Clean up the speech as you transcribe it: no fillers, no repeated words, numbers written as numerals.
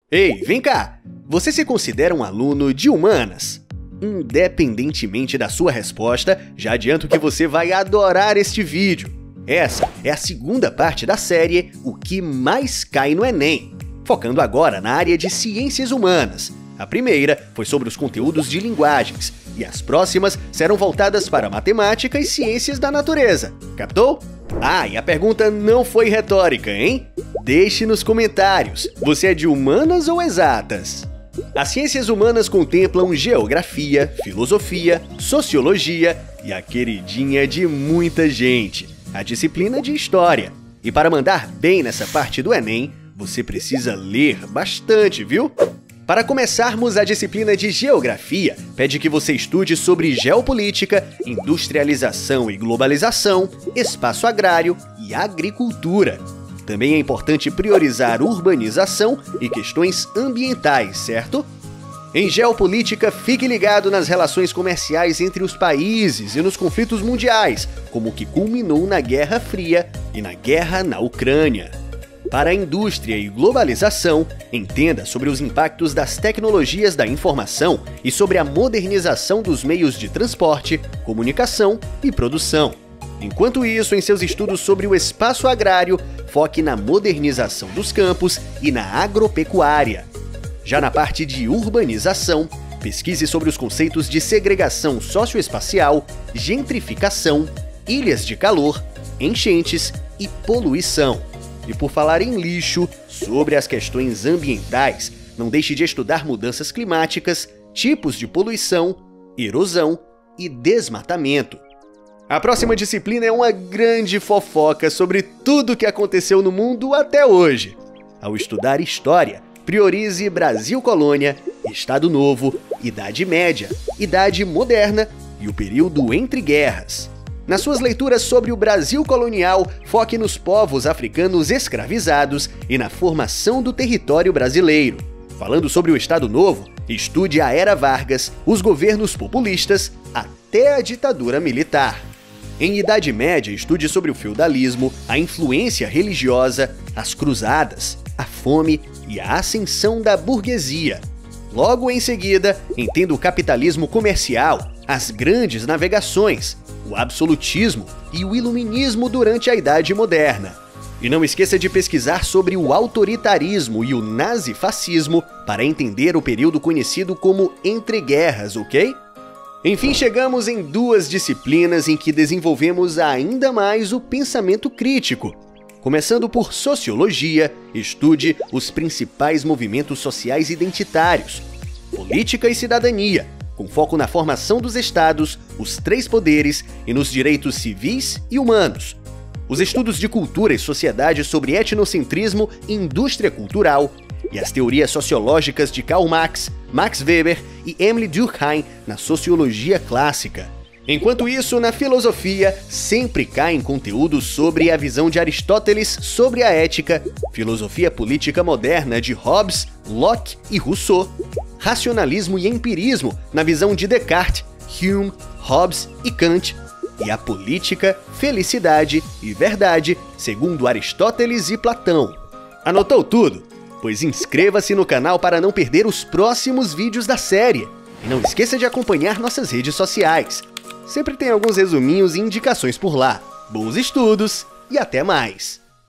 Ei, vem cá! Você se considera um aluno de humanas? Independentemente da sua resposta, já adianto que você vai adorar este vídeo. Essa é a segunda parte da série O que mais cai no Enem, focando agora na área de ciências humanas. A primeira foi sobre os conteúdos de linguagens, e as próximas serão voltadas para matemática e ciências da natureza. Captou? Ah, e a pergunta não foi retórica, hein? Deixe nos comentários, você é de humanas ou exatas? As ciências humanas contemplam geografia, filosofia, sociologia e a queridinha de muita gente, a disciplina de história. E para mandar bem nessa parte do Enem, você precisa ler bastante, viu? Para começarmos a disciplina de Geografia, pede que você estude sobre geopolítica, industrialização e globalização, espaço agrário e agricultura. Também é importante priorizar urbanização e questões ambientais, certo? Em geopolítica, fique ligado nas relações comerciais entre os países e nos conflitos mundiais, como o que culminou na Guerra Fria e na guerra na Ucrânia. Para a indústria e globalização, entenda sobre os impactos das tecnologias da informação e sobre a modernização dos meios de transporte, comunicação e produção. Enquanto isso, em seus estudos sobre o espaço agrário, foque na modernização dos campos e na agropecuária. Já na parte de urbanização, pesquise sobre os conceitos de segregação socioespacial, gentrificação, ilhas de calor, enchentes e poluição. E por falar em lixo, sobre as questões ambientais, não deixe de estudar mudanças climáticas, tipos de poluição, erosão e desmatamento. A próxima disciplina é uma grande fofoca sobre tudo o que aconteceu no mundo até hoje. Ao estudar História, priorize Brasil Colônia, Estado Novo, Idade Média, Idade Moderna e o período entre guerras. Nas suas leituras sobre o Brasil colonial, foque nos povos africanos escravizados e na formação do território brasileiro. Falando sobre o Estado Novo, estude a Era Vargas, os governos populistas, até a ditadura militar. Em Idade Média, estude sobre o feudalismo, a influência religiosa, as cruzadas, a fome e a ascensão da burguesia. Logo em seguida, entenda o capitalismo comercial, as grandes navegações, o absolutismo e o iluminismo durante a Idade Moderna. E não esqueça de pesquisar sobre o autoritarismo e o nazifascismo para entender o período conhecido como Entre Guerras, ok? Enfim, chegamos em duas disciplinas em que desenvolvemos ainda mais o pensamento crítico. Começando por Sociologia, estude os principais movimentos sociais identitários, Política e Cidadania, com foco na formação dos estados, os três poderes e nos direitos civis e humanos. Os estudos de cultura e sociedade sobre etnocentrismo e indústria cultural, e as teorias sociológicas de Karl Marx, Max Weber e Emile Durkheim na sociologia clássica. Enquanto isso, na filosofia, sempre caem conteúdos sobre a visão de Aristóteles sobre a ética, filosofia política moderna de Hobbes, Locke e Rousseau, racionalismo e empirismo na visão de Descartes, Hume, Hobbes e Kant, e a política, felicidade e verdade segundo Aristóteles e Platão. Anotou tudo? Pois inscreva-se no canal para não perder os próximos vídeos da série. E não esqueça de acompanhar nossas redes sociais. Sempre tem alguns resuminhos e indicações por lá. Bons estudos e até mais!